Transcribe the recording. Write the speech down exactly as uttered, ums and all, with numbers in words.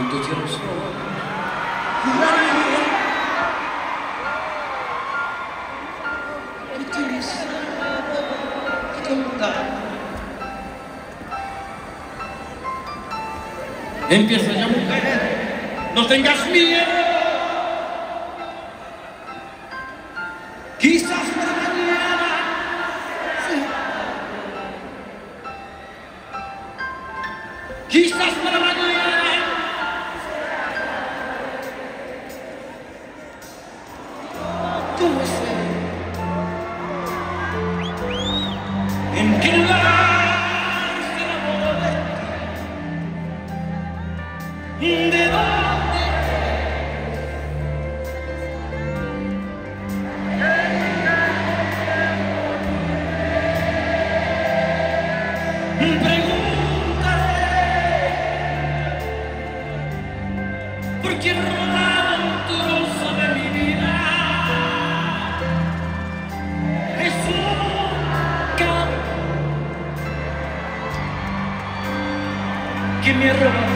tanto cielo soy, la vida que tienes que contar. Empieza ya, mujer, no tengas miedo. Quizás para mañana, sí. Quizás para mañana. Tú no sé en qué lugar se enamoró de ti, de dónde. Pregúntale por quién robaron un trozo de mi vida. Es un cabrón que me ha robado